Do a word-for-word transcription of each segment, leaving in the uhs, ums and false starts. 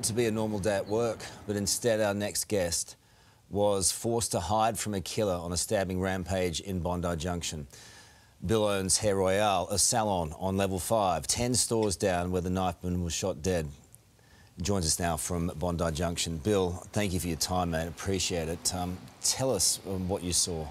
to be a normal day at work, but instead our next guest was forced to hide from a killer on a stabbing rampage in Bondi Junction. Bill owns Hair Royale, a salon on level five, ten stores down where the knifeman was shot dead. He joins us now from Bondi Junction. Bill, thank you for your time, mate. Appreciate it. Um, tell us um, what you saw.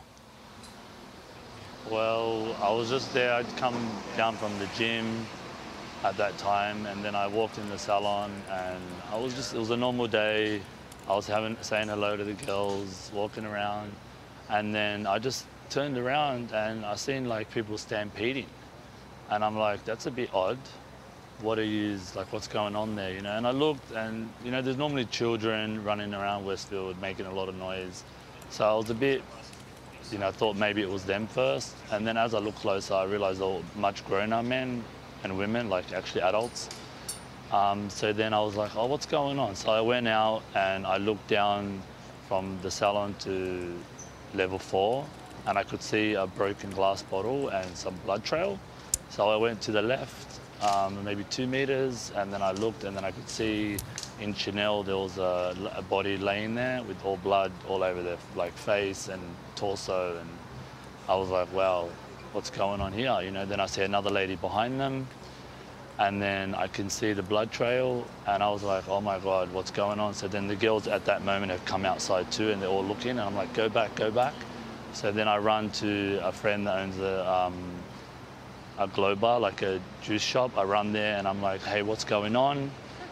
Well, I was just there. I'd come down from the gym at that time, and then I walked in the salon, and I was just, it was a normal day. I was having, saying hello to the girls, walking around, and then I just turned around and I seen like people stampeding, and I'm like, that's a bit odd. What are you, like, what's going on there, you know? And I looked, and you know, there's normally children running around Westfield making a lot of noise, so I was a bit, you know, I thought maybe it was them first, and then as I looked closer, I realized they were much grown-up men and women, like actually adults. Um, so then I was like, oh, what's going on? So I went out and I looked down from the salon to level four, and I could see a broken glass bottle and some blood trail. So I went to the left, um, maybe two meters, and then I looked, and then I could see in Chanel there was a, a body laying there with all blood all over their like face and torso, and I was like, wow, what's going on here? You know, then I see another lady behind them, and then I can see the blood trail, and I was like, oh my God, what's going on? So then the girls at that moment have come outside too, and they're all looking, and I'm like, go back, go back. So then I run to a friend that owns a, um, a glow bar, like a juice shop. I run there and I'm like, hey, what's going on?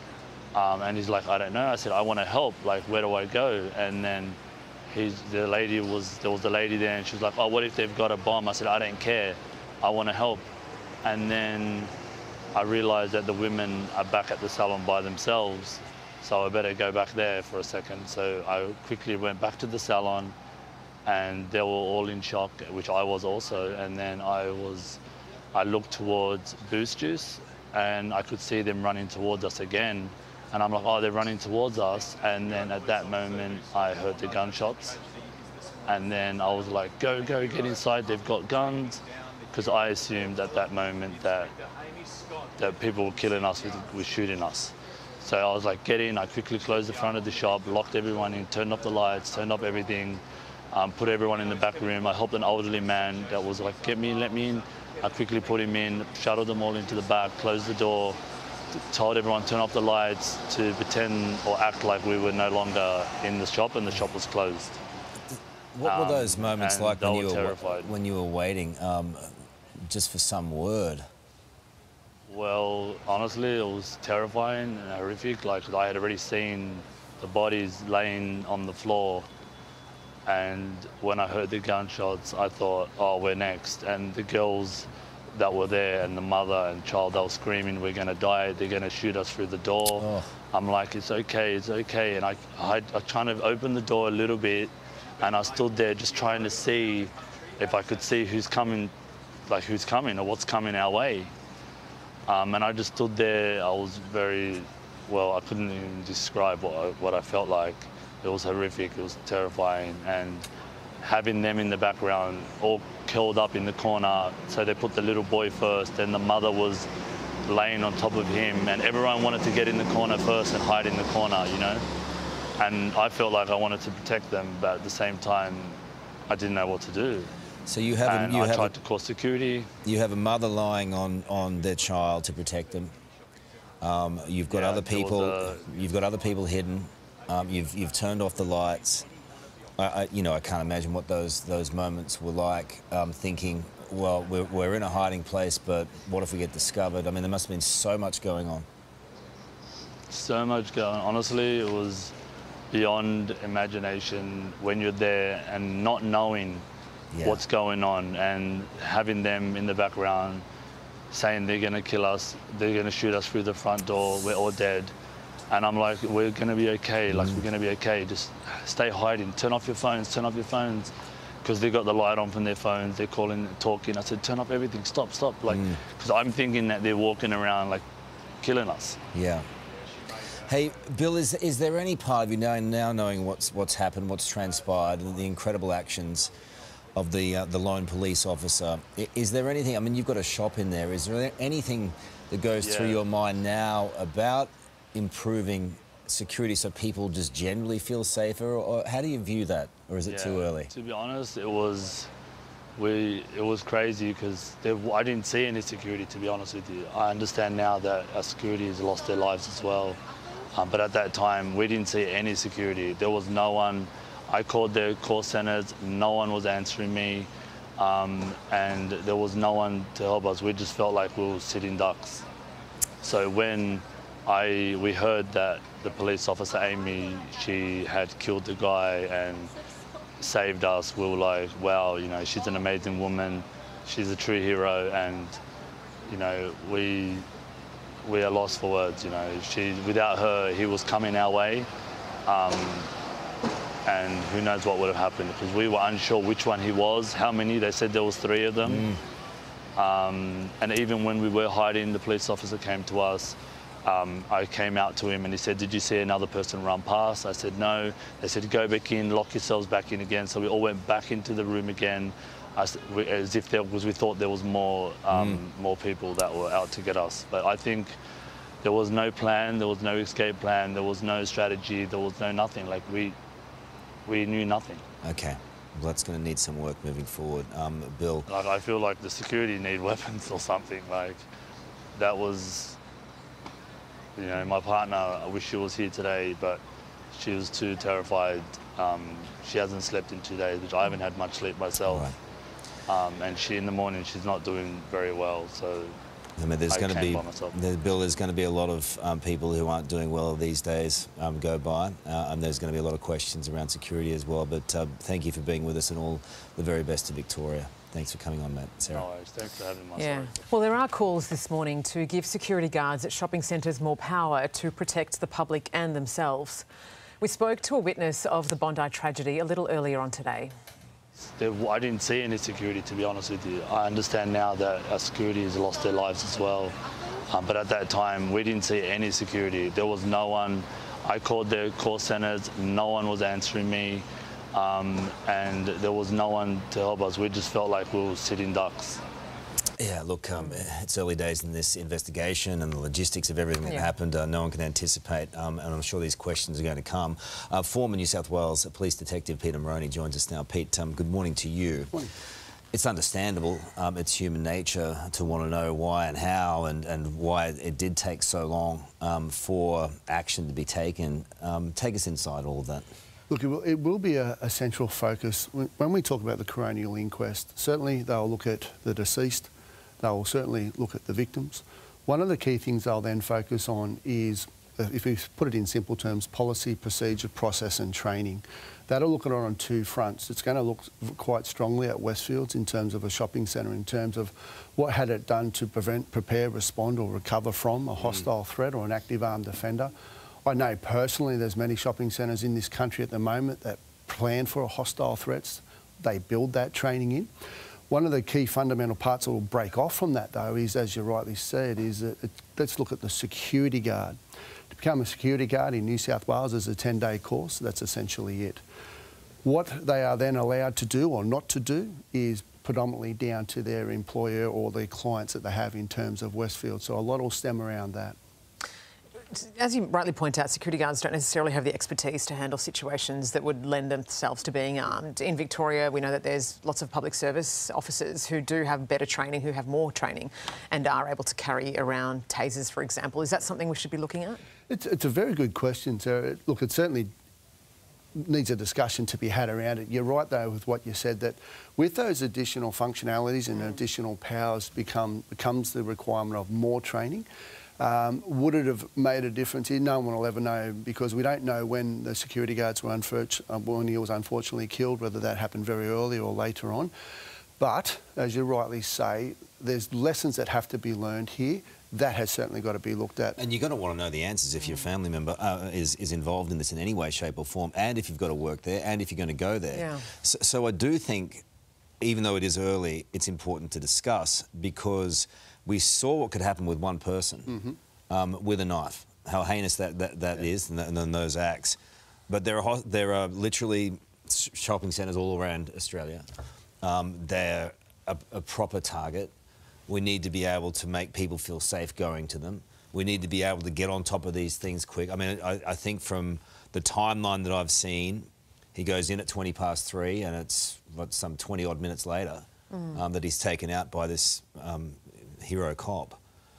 Um, and he's like, I don't know. I said, I want to help, like, where do I go? And then he's, the lady was, there was a lady there, and she was like, oh, what if they've got a bomb? I said, I don't care, I want to help. And then I realized that the women are back at the salon by themselves, so I better go back there for a second. So I quickly went back to the salon, and they were all in shock, which I was also. And then I was, I looked towards Boost Juice, and I could see them running towards us again. And I'm like, oh, they're running towards us. And then at that moment, I heard the gunshots. And then I was like, go, go, get inside, they've got guns. Because I assumed at that moment that, that people were killing us, were shooting us. So I was like, get in. I quickly closed the front of the shop, locked everyone in, turned off the lights, turned off everything, um, put everyone in the back room. I helped an elderly man that was like, get me in, let me in. I quickly put him in, shuttled them all into the back, closed the door, told everyone turn off the lights to pretend or act like we were no longer in the shop and the shop was closed. What were those um, moments like when were you were, terrified. when you were waiting, um, just for some word? Well, honestly, it was terrifying and horrific. Like, I had already seen the bodies laying on the floor, and when I heard the gunshots, I thought, oh, we're next. And the girls that were there, and the mother and child, they were screaming, we're gonna die, they're gonna shoot us through the door. Oh. I'm like, it's okay, it's okay. And I, I, I kind of opened the door a little bit, and I stood there just trying to see if I could see who's coming, like who's coming or what's coming our way. Um, and I just stood there. I was very, well, I couldn't even describe what I, what I felt like. It was horrific, it was terrifying. And having them in the background, all curled up in the corner, so they put the little boy first, and the mother was laying on top of him, and everyone wanted to get in the corner first and hide in the corner, you know? And I felt like I wanted to protect them, but at the same time, I didn't know what to do. So you have, and a, you I have tried a, to call security. You have a mother lying on, on their child to protect them. Um, you've got yeah, other people. A... You've got other people hidden. Um, you've you've turned off the lights. I, I, you know, I can't imagine what those those moments were like. Um, thinking, well, we're we're in a hiding place, but what if we get discovered? I mean, there must have been so much going on. So much going on. Honestly, it was beyond imagination when you're there and not knowing yeah. what's going on, and having them in the background saying they're going to kill us, they're going to shoot us through the front door, we're all dead. And I'm like, we're going to be okay, like, mm. we're going to be okay, just stay hiding, turn off your phones, turn off your phones, because they got the light on from their phones, they're calling, talking. I said, turn off everything, stop, stop, like, because mm. I'm thinking that they're walking around, like, killing us. Yeah. Hey, Bill, is, is there any part of you now, now knowing what's, what's happened, what's transpired, and the incredible actions of the, uh, the lone police officer, is there anything, I mean, you've got a shop in there, is there anything that goes yeah. through your mind now about improving security so people just generally feel safer, or how do you view that, or is it Yeah, too early? To be honest, it was we it was crazy because I didn't see any security. To be honest with you, I understand now that our security has lost their lives as well, um, but at that time we didn't see any security. There was no one. I called their call centers. No one was answering me, um, and there was no one to help us. We just felt like we were sitting ducks. So when I we heard that the police officer Amy, she had killed the guy and saved us, we were like, wow, you know, she's an amazing woman, she's a true hero, and you know, we we are lost for words. You know, she without her, he was coming our way, um, and who knows what would have happened, because we were unsure which one he was, how many. They said there was three of them. Mm. Um, and even when we were hiding, the police officer came to us. Um, I came out to him and he said, did you see another person run past? I said, no. They said, go back in, lock yourselves back in again. So we all went back into the room again, as, as if there was, we thought there was more, um, mm. more people that were out to get us. But I think there was no plan, there was no escape plan, there was no strategy, there was no nothing. Like we, we knew nothing. Okay. Well, that's going to need some work moving forward. Um, Bill? Like, I feel like the security need weapons or something. Like, that was, you know, my partner, I wish she was here today, but she was too terrified. Um, she hasn't slept in two days, which I haven't had much sleep myself. Right. Um, and she, in the morning, she's not doing very well, so I mean, there's I going to be, there, Bill, there's going to be a lot of um, people who aren't doing well these days um, go by, uh, and there's going to be a lot of questions around security as well. But uh, thank you for being with us, and all the very best to Victoria. Thanks for coming on, Matt. Sarah. No worries. Thanks for having me. Yeah. Sorry. Well, there are calls this morning to give security guards at shopping centres more power to protect the public and themselves. We spoke to a witness of the Bondi tragedy a little earlier on today. There, I didn't see any security, to be honest with you. I understand now that our security has lost their lives as well. Um, but at that time, we didn't see any security. There was no one. I called their call centers. No one was answering me. Um, and there was no one to help us. We just felt like we were sitting ducks. Yeah, look, um, it's early days in this investigation, and the logistics of everything that yeah. happened, uh, no one can anticipate, um, and I'm sure these questions are going to come. Uh, former New South Wales Police Detective Peter Moroney joins us now. Pete, um, good morning to you. Good morning. It's understandable, um, it's human nature to want to know why and how, and, and why it did take so long um, for action to be taken. Um, take us inside all of that. Look, it will, it will be a, a central focus. When we talk about the coronial inquest, certainly they'll look at the deceased, they'll certainly look at the victims. One of the key things they'll then focus on is, if we put it in simple terms, policy, procedure, process and training. That'll look at it on two fronts. It's going to look quite strongly at Westfields in terms of a shopping centre, in terms of what had it done to prevent, prepare, respond or recover from a hostile mm. threat or an active armed offender. I know personally there's many shopping centres in this country at the moment that plan for hostile threats. They build that training in. One of the key fundamental parts that will break off from that, though, is, as you rightly said, is that it, let's look at the security guard. To become a security guard in New South Wales is a ten-day course. That's essentially it. What they are then allowed to do or not to do is predominantly down to their employer or the clients that they have in terms of Westfield. So a lot will stem around that. As you rightly point out, security guards don't necessarily have the expertise to handle situations that would lend themselves to being armed. In Victoria, we know that there's lots of public service officers who do have better training, who have more training, and are able to carry around tasers, for example. Is that something we should be looking at? It's, it's a very good question, Sarah. Look, it certainly needs a discussion to be had around it. You're right, though, with what you said, that with those additional functionalities and additional powers become becomes the requirement of more training. Um, would it have made a difference here? No one will ever know, because we don't know when the security guards were unfortunately, when he was unfortunately killed, whether that happened very early or later on. But, as you rightly say, there's lessons that have to be learned here. That has certainly got to be looked at. And you're going to want to know the answers if your family member uh, is, is involved in this in any way, shape or form, and if you've got to work there, and if you're going to go there. Yeah. So, so I do think, even though it is early, it's important to discuss, because we saw what could happen with one person mm-hmm. um, with a knife, how heinous that, that, that yeah. is, and, th and then those acts. But there are, there are literally shopping centres all around Australia. Um, they're a, a proper target. We need to be able to make people feel safe going to them. We need to be able to get on top of these things quick. I mean, I, I think from the timeline that I've seen, he goes in at twenty past three, and it's what, some twenty odd minutes later mm. um, that he's taken out by this um, hero cop.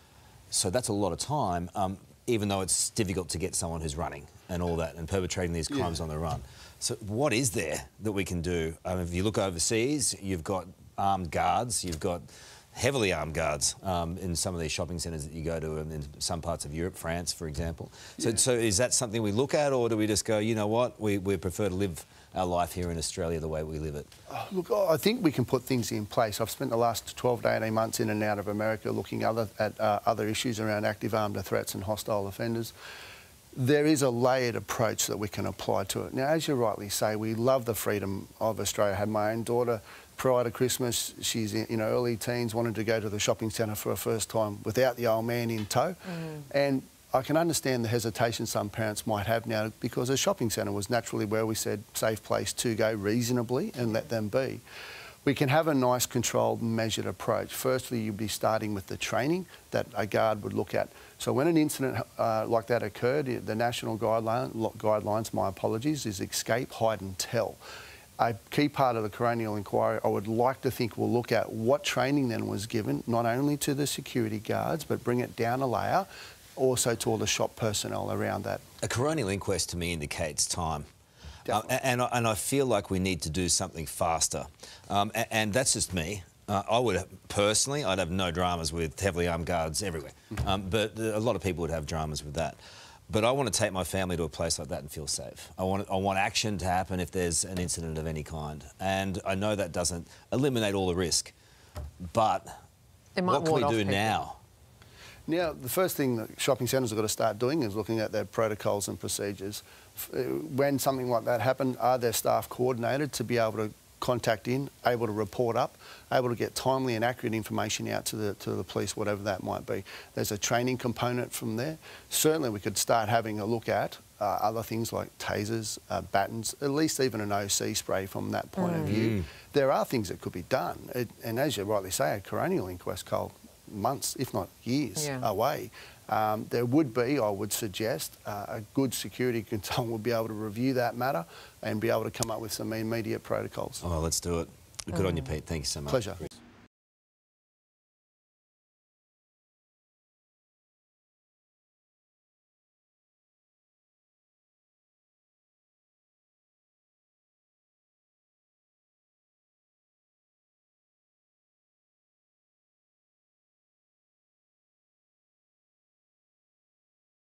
So that's a lot of time, um, even though it's difficult to get someone who's running and all that and perpetrating these crimes yeah. on the run. So what is there that we can do? Um, if you look overseas, you've got armed guards, you've got heavily armed guards um, in some of these shopping centres that you go to in some parts of Europe, France, for example. So, yeah. so is that something we look at, or do we just go, you know what, we, we prefer to live our life here in Australia the way we live it? Oh, look, I think we can put things in place. I've spent the last twelve to eighteen months in and out of America looking other, at uh, other issues around active armed threats and hostile offenders. There is a layered approach that we can apply to it. Now, as you rightly say, we love the freedom of Australia. I had my own daughter prior to Christmas. She's in, in her early teens, wanted to go to the shopping centre for her first time without the old man in tow. Mm. And I can understand the hesitation some parents might have now, because a shopping centre was naturally where we said safe place to go reasonably and let them be. We can have a nice controlled and measured approach. Firstly, you'd be starting with the training that a guard would look at. So when an incident uh, like that occurred, the national guideline, guidelines, my apologies, is escape, hide and tell. A key part of the coronial inquiry, I would like to think we'll look at what training then was given, not only to the security guards, but bring it down a layer, also to all the shop personnel around that. A coronial inquest to me indicates time. Um, and, and I feel like we need to do something faster. Um, and, and that's just me. Uh, I would, personally, I'd have no dramas with heavily armed guards everywhere. Um, but a lot of people would have dramas with that. But I want to take my family to a place like that and feel safe. I want, I want action to happen if there's an incident of any kind. And I know that doesn't eliminate all the risk. But what can we do now? Now, the first thing that shopping centres have got to start doing is looking at their protocols and procedures. When something like that happens, are their staff coordinated to be able to contact in, able to report up, able to get timely and accurate information out to the, to the police, whatever that might be. There's a training component from there. Certainly we could start having a look at uh, other things like tasers, uh, batons, at least even an O C spray from that point mm. of view. There are things that could be done. It, and as you rightly say, a coronial inquest, Cole, months, if not years yeah. away. Um, there would be, I would suggest, uh, a good security consultant would be able to review that matter and be able to come up with some immediate protocols. Oh, let's do it. Good mm. on you, Pete. Thank you so much. Pleasure.